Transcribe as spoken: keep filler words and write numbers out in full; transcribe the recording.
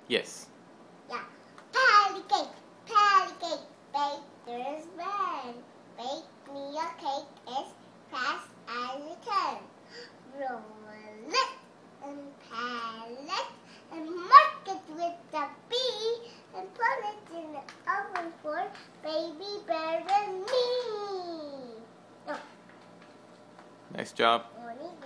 Yes. Yeah. Patty cake, patty cake, baker's man. Bake me a cake as fast as you can. Roll it and pile it and mark it with a B and put it in the oven for baby bear and me. No. Nice job. Morning.